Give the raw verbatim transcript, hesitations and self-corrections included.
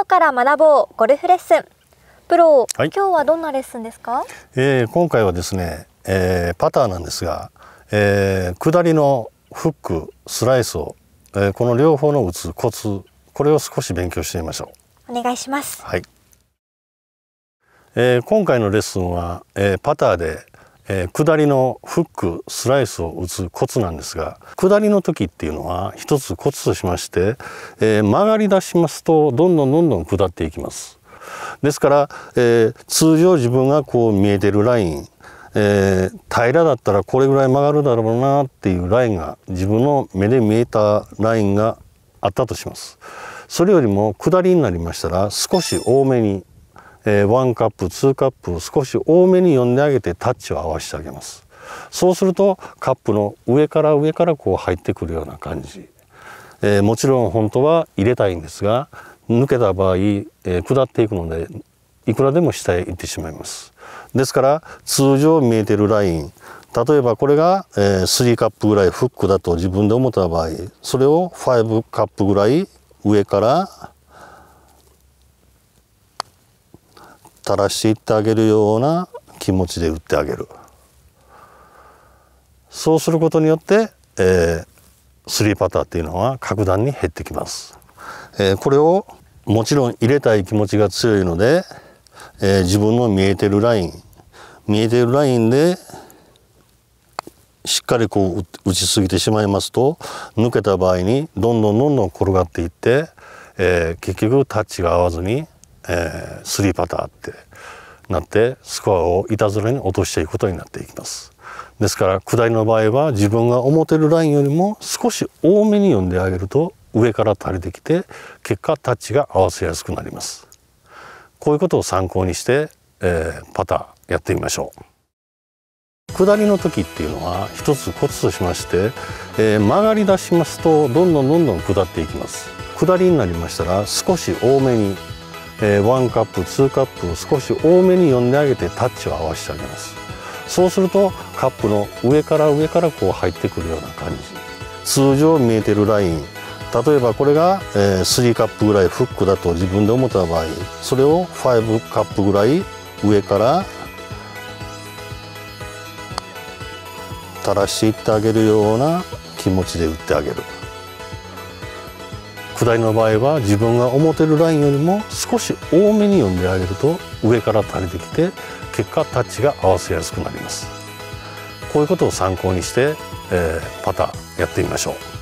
から学ぼうゴルフレッスン。プロ、 はい、 今日はどんなレッスンですか？ えー、今回はですね、えー、パターなんですが、えー、下りのフックスライスを、えー、この両方の打つコツ、これを少し勉強してみましょう。お願いします。 はい、えー、今回のレッスンは、えー、パターで、えー、下りのフックスライスを打つコツなんですが、下りの時っていうのは一つコツとしまして、えー、曲がり出しますとどんどんどんどん下っていきます。ですから、えー、通常自分がこう見えてるライン、えー、平らだったらこれぐらい曲がるだろうなっていうラインが、自分の目で見えたラインがあったとします。それよりも下りになりましたら少し多めに、えー、ワンカップツーカップ少し多めに読んであげてタッチを合わせてあげます。そうするとカップの上から上からこう入ってくるような感じ、えー、もちろん本当は入れたいんですが、抜けた場合、えー、下っていくのでいくらでも下へ行ってしまいます。ですから通常見えてるライン、例えばこれが、えー、スリーカップぐらいフックだと自分で思った場合、それをファイブカップぐらい上から垂らしていってあげるような気持ちで打ってあげる。そうすることによって、えー、スリーパターっていうのは格段に減ってきます。えー、これをもちろん入れたい気持ちが強いので、えー、自分の見えてるライン見えてるラインでしっかりこう打ちすぎてしまいますと、抜けた場合にどんどんどんどん転がっていって、えー、結局タッチが合わずに、えー、スリーパターってなってスコアをいたずらに落としていくことになっていきます。ですから下りの場合は自分が思ってるラインよりも少し多めに読んであげると上から垂れてきて、結果タッチが合わせやすくなります。こういうことを参考にして、えー、パターやってみましょう。下りの時っていうのは一つコツとしまして、えー、曲がり出しますとどんどんどんどん下っていきます。下りになりましたら少し多めに、えー、ワンカップツーカップ少し多めに読んであげてタッチを合わせてあげます。そうするとカップの上から上からこう入ってくるような感じ。通常見えてるライン、例えばこれが、えー、スリーカップぐらいフックだと自分で思った場合、それをファイブカップぐらい上から垂らしていってあげるような気持ちで打ってあげる。下りの場合は自分が思ってるラインよりも少し多めに読んであげると上から垂れてきて、結果タッチが合わせやすくなります。こういうことを参考にして、えー、パターやってみましょう。